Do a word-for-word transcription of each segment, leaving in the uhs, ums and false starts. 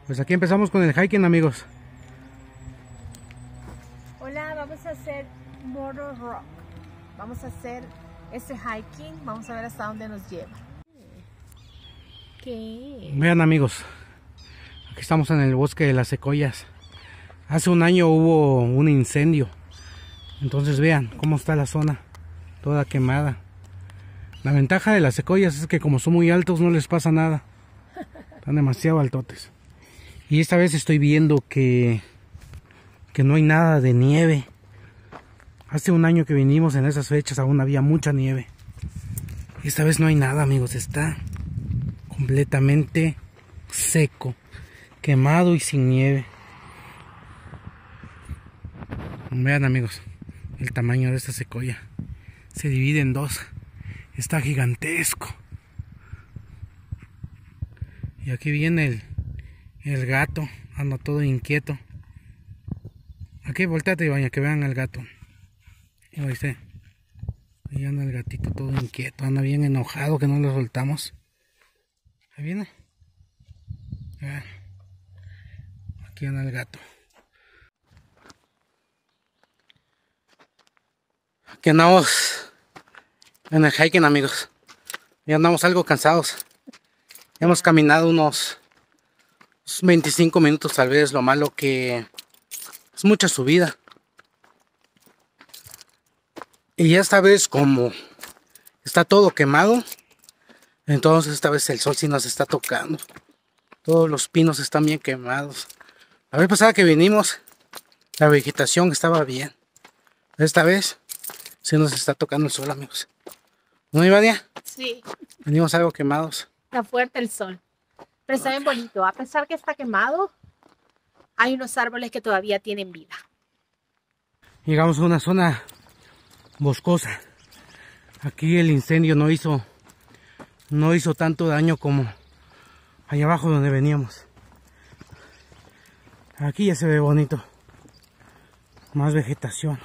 Pues aquí empezamos con el hiking, amigos. Hola, vamos a hacer Morro Rock. Vamos a hacer este hiking. Vamos a ver hasta dónde nos lleva. ¿Qué? Vean, amigos, aquí estamos en el bosque de las secoyas. Hace un año hubo un incendio. Entonces vean cómo está la zona, toda quemada. La ventaja de las secoyas es que como son muy altos no les pasa nada. Están demasiado altotes. Y esta vez estoy viendo que, que no hay nada de nieve. Hace un año que vinimos en esas fechas aún había mucha nieve. Esta vez no hay nada, amigos. Está completamente seco, quemado y sin nieve. Vean, amigos, el tamaño de esta secoya. Se divide en dos. Está gigantesco. Y aquí viene el, el gato. Anda todo inquieto. Aquí volteate, Ibaña, que vean al gato. Y ahí está. Ahí anda el gatito todo inquieto. Anda bien enojado que no lo soltamos. Ahí viene. Vean. Aquí anda el gato. Aquí andamos en el hiking, amigos. Ya andamos algo cansados. Ya hemos caminado unos veinticinco minutos tal vez. Lo malo que es mucha subida. Y esta vez como está todo quemado, entonces esta vez el sol sí nos está tocando. Todos los pinos están bien quemados. La vez pasada que vinimos, la vegetación estaba bien. Esta vez sí nos está tocando el sol, amigos. ¿No, Ivania? Sí. Venimos algo quemados. Está fuerte el sol. Pero está bien bonito. A pesar que está quemado, hay unos árboles que todavía tienen vida. Llegamos a una zona boscosa. Aquí el incendio no hizo no hizo tanto daño como allá abajo donde veníamos. Aquí ya se ve bonito. Más vegetación.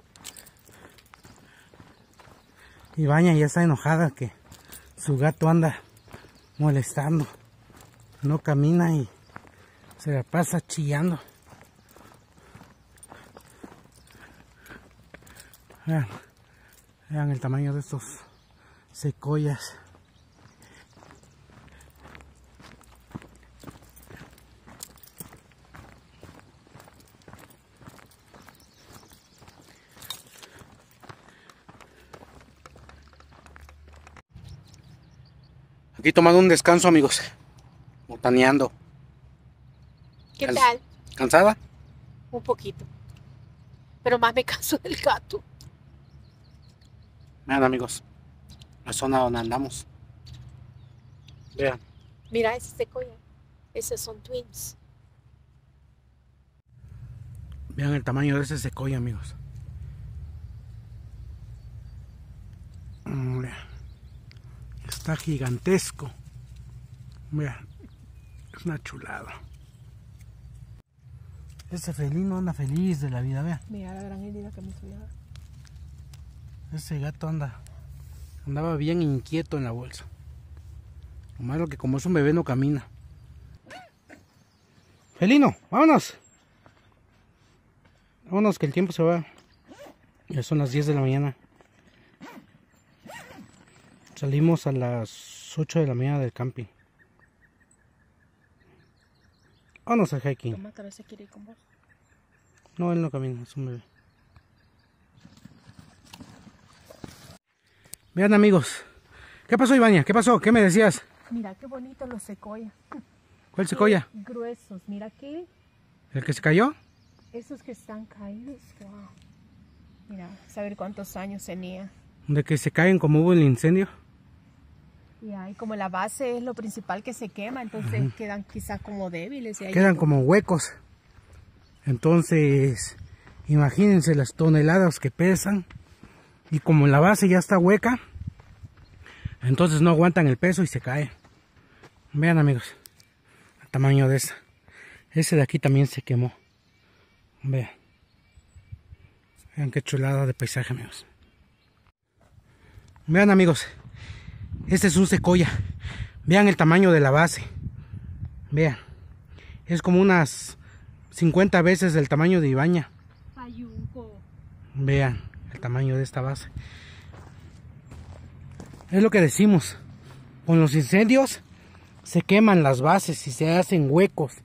Ibaña ya está enojada que su gato anda molestando. No camina y se la pasa chillando. Vean, vean el tamaño de estos secoyas. Aquí tomando un descanso, amigos. Botaneando. ¿Qué Can- tal? ¿Cansada? Un poquito. Pero más me canso del gato. Vean, amigos, la zona donde andamos. Vean. Mira, ese secoya. Esos son twins. Vean el tamaño de ese secoya, amigos. Mm, vean. Está gigantesco. Vean. Es una chulada. Ese felino anda feliz de la vida, vean. Mira la gran herida que me hizo ya. Ese gato anda. Andaba bien inquieto en la bolsa. Lo malo que como es un bebé no camina. Felino, vámonos. Vámonos que el tiempo se va. Ya son las diez de la mañana. Salimos a las ocho de la mañana del camping. Vámonos al hiking. Toma, tal vez se quiere ir con vos. No, él no camina, es un bebé. Vean, amigos. ¿Qué pasó, Ibaña? ¿Qué pasó? ¿Qué me decías? Mira qué bonito los secoyas. ¿Cuál secoya? Qué gruesos. Mira aquí. ¿El que se cayó? Esos que están caídos. Wow. Mira, saber cuántos años tenía. ¿De que se caen como hubo el incendio? Y ahí como la base es lo principal que se quema, entonces uh-huh. quedan quizás como débiles. Y ahí quedan como huecos. Entonces, imagínense las toneladas que pesan. Y como la base ya está hueca, entonces no aguantan el peso y se cae. Vean, amigos, el tamaño de esa. Ese de aquí también se quemó. Vean. Vean qué chulada de paisaje, amigos. Vean, amigos. Este es un secoya. Vean el tamaño de la base. Vean. Es como unas cincuenta veces del tamaño de Ibaña. Payunco. Vean el tamaño de esta base. Es lo que decimos. Con los incendios se queman las bases y se hacen huecos.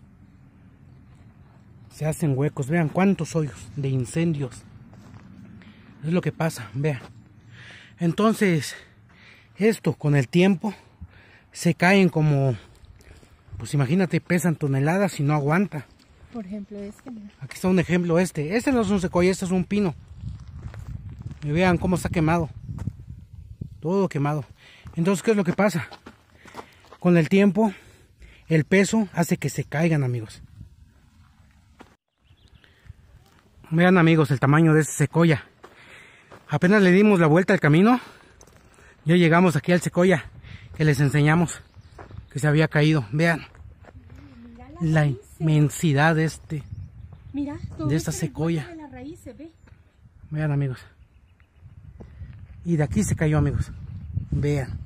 Se hacen huecos. Vean cuántos hoyos de incendios. Es lo que pasa. Vean. Entonces, esto con el tiempo se caen como, pues imagínate, pesan toneladas y no aguanta. Por ejemplo, este. Mira. Aquí está un ejemplo este. Este no es un secoya, este es un pino. Y vean cómo está quemado. Todo quemado. Entonces, ¿qué es lo que pasa? Con el tiempo, el peso hace que se caigan, amigos. Vean, amigos, el tamaño de este secoya. Apenas le dimos la vuelta al camino, ya llegamos aquí al secoya que les enseñamos que se había caído. Vean la inmensidad de este, Mira, de esta secoya. De la raíz se ve. Vean, amigos. Y de aquí se cayó, amigos. Vean.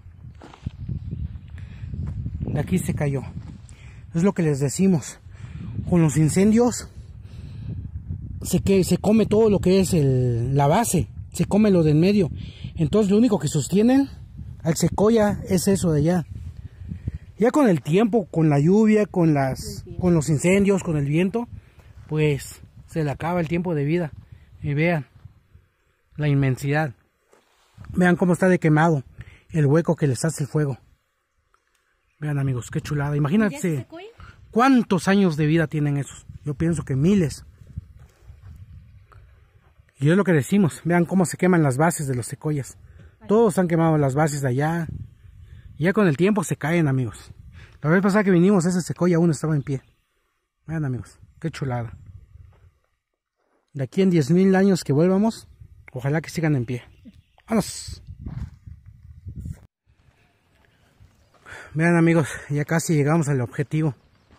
De aquí se cayó. Es lo que les decimos. Con los incendios se, que, se come todo lo que es el, la base. Se come lo del medio. Entonces lo único que sostienen al secoya es eso de allá. Ya con el tiempo, con la lluvia, con las, con los incendios, con el viento, pues se le acaba el tiempo de vida. Y vean la inmensidad. Vean cómo está de quemado el hueco que les hace el fuego. Vean, amigos, qué chulada. Imagínate cuántos años de vida tienen esos. Yo pienso que miles. Y es lo que decimos. Vean cómo se queman las bases de los secoyas. Todos han quemado las bases de allá. Y ya con el tiempo se caen, amigos. La vez pasada que vinimos, ese secoya aún estaba en pie. Vean, amigos, qué chulada. De aquí en diez mil años que vuelvamos, ojalá que sigan en pie. ¡Vámonos! Vean, amigos, ya casi llegamos al objetivo.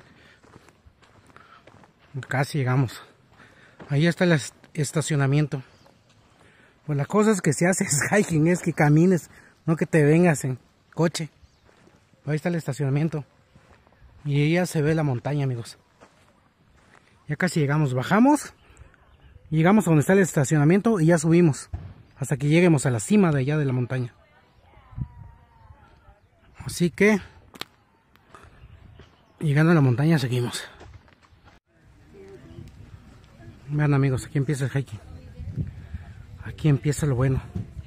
Casi llegamos. Ahí está el estacionamiento. Pues la cosa es que si haces hiking es que camines, no que te vengas en coche. Ahí está el estacionamiento. Y ahí ya se ve la montaña, amigos. Ya casi llegamos. Bajamos. Llegamos a donde está el estacionamiento y ya subimos. Hasta que lleguemos a la cima de allá de la montaña. Así que, llegando a la montaña seguimos. Vean, amigos, aquí empieza el hiking. Aquí empieza lo bueno.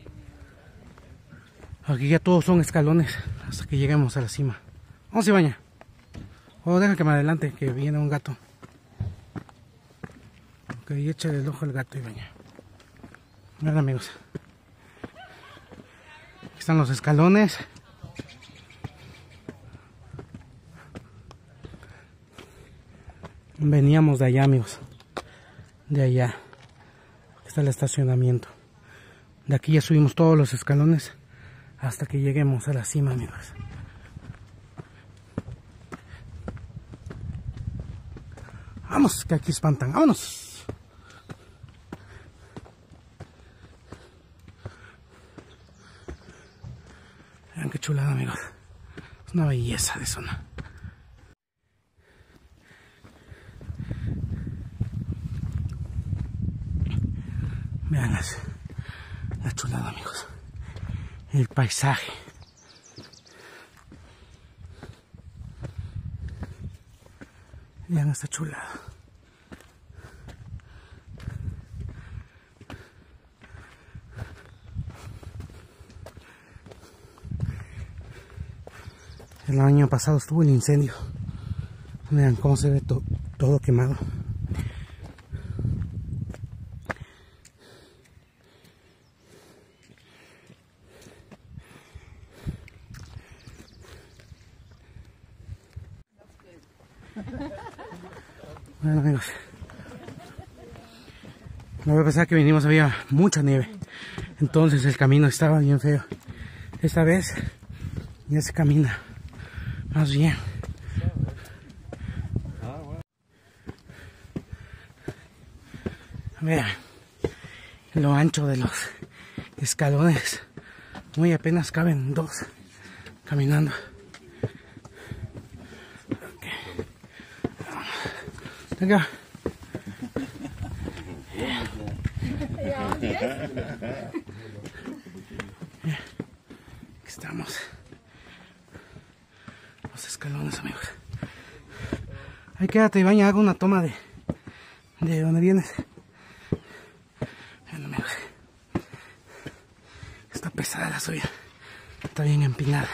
Aquí ya todos son escalones hasta que lleguemos a la cima. Vamos, Ibaña. Oh, deja que me adelante, que viene un gato. Ok, échale el ojo al gato, Ibaña. Vean, amigos. Aquí están los escalones. Veníamos de allá, amigos. De allá. Aquí está el estacionamiento. De aquí ya subimos todos los escalones hasta que lleguemos a la cima, amigos. Vamos, que aquí espantan. ¡Vámonos! Vean qué chulada, amigos. Es una belleza de zona. Vean las, la chulada, amigos. El paisaje. Vean esta chulada. El año pasado estuvo el incendio. Vean cómo se ve to todo quemado. Bueno, amigos, la vez pasada que vinimos había mucha nieve, entonces el camino estaba bien feo. Esta vez ya se camina más bien. Vean lo ancho de los escalones, muy apenas caben dos caminando. Okay. Acá. Aquí estamos. Los escalones, amigos. Ahí quédate, Ibaña, hago una toma de, de donde vienes. Vean, amigos. Está pesada la subida. Está bien empinada.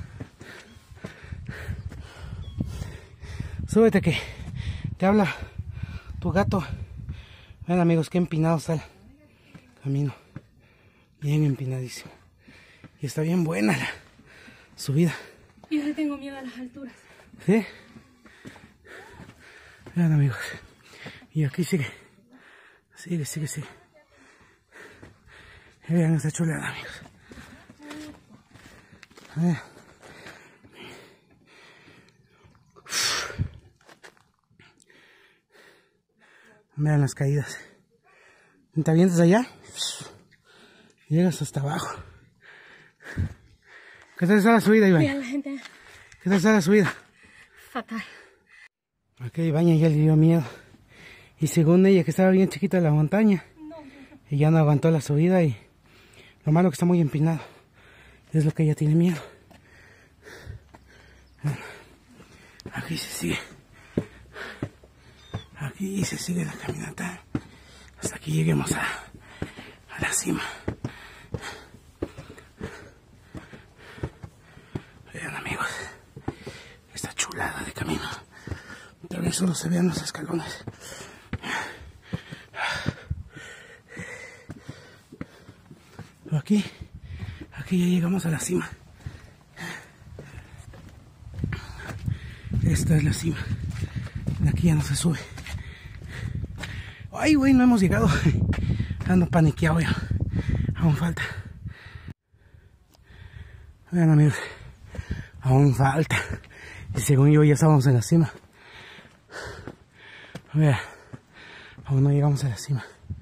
Súbete que te habla tu gato. Vean, amigos, qué empinado está el camino. Bien empinadísimo. Y está bien buena la subida. Yo le tengo miedo a las alturas. ¿Sí? Vean, amigos. Y aquí sigue. Sigue, sigue, sigue. Vean esta chulada, amigos. Vean. Vean las caídas. Te avientas allá, llegas hasta abajo. ¿Qué tal está la subida, Iván? Mira la gente. ¿Qué tal está la subida? Fatal. Aquí Iván ya le dio miedo. Y según ella, que estaba bien chiquita la montaña, y ya no aguantó la subida, y lo malo que está muy empinado. Es lo que ella tiene miedo. Aquí se sigue. Aquí se sigue la caminata hasta que lleguemos a, a la cima. Vean, amigos, esta chulada de camino. Tal vez solo se vean los escalones. Pero aquí, aquí ya llegamos a la cima. Esta es la cima. De aquí ya no se sube. Ay, güey, no hemos llegado. Ando paniqueado ya. Aún falta. Vean, amigos. Aún falta. Y según yo ya estábamos en la cima. Vean. Aún no llegamos a la cima.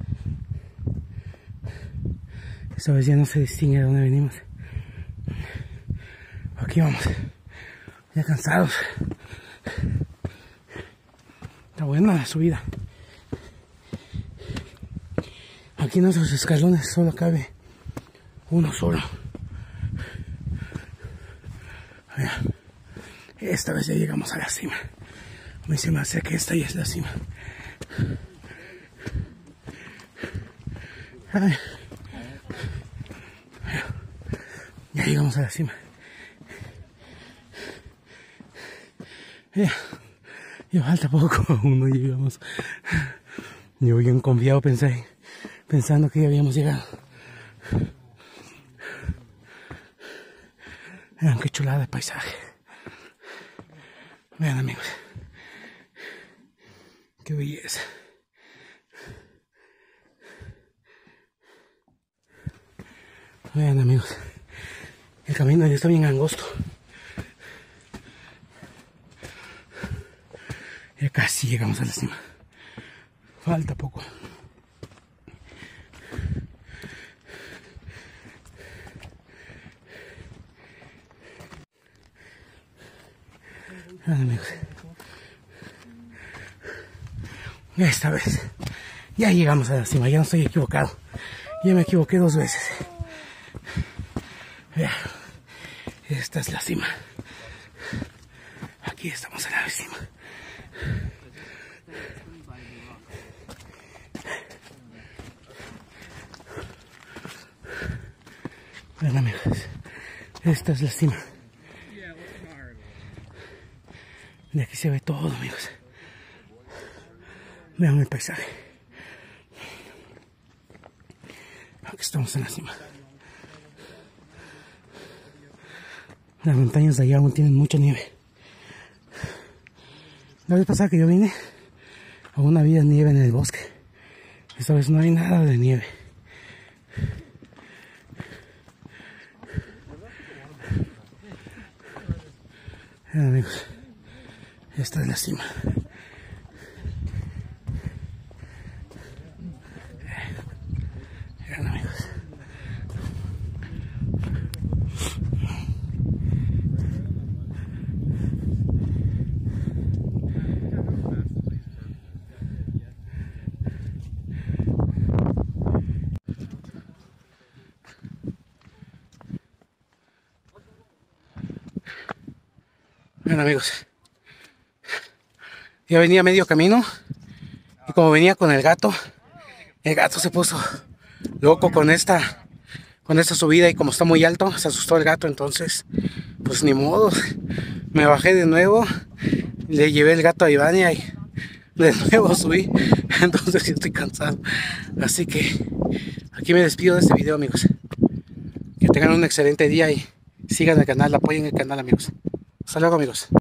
Esta vez ya no se distingue de dónde venimos. Aquí vamos. Ya cansados. Está buena la subida. Aquí en nuestros escalones solo cabe uno solo. Vean, esta vez ya llegamos a la cima. A mí se me hace que esta ya es la cima. Ay. Ya llegamos a la cima. Ya, ya falta poco, aún no llegamos. Yo bien confiado pensé, pensando que ya habíamos llegado. Vean qué chulada de paisaje. Vean, amigos. Qué belleza. Vean, amigos. El camino ya está bien angosto. Ya casi llegamos a la cima. Falta poco. Vean, amigos. Esta vez ya llegamos a la cima. Ya no estoy equivocado. Ya me equivoqué dos veces. Vean. Esta es la cima. Aquí estamos en la cima. Vean, amigos, esta es la cima. De aquí se ve todo, amigos. Vean el paisaje. Aquí estamos en la cima. Las montañas de allá aún tienen mucha nieve. La vez pasada que yo vine, aún había nieve en el bosque. Esta vez no hay nada de nieve. Vean, amigos, esta es la cima. Vean, amigos. Bueno, amigos, ya venía medio camino y como venía con el gato, el gato se puso loco con esta con esta subida y como está muy alto, se asustó el gato. Entonces pues ni modo, me bajé de nuevo, le llevé el gato a Ivania y de nuevo subí. Entonces yo estoy cansado, así que aquí me despido de este video, amigos. Que tengan un excelente día y sigan el canal, apoyen el canal, amigos. Hasta luego, amigos.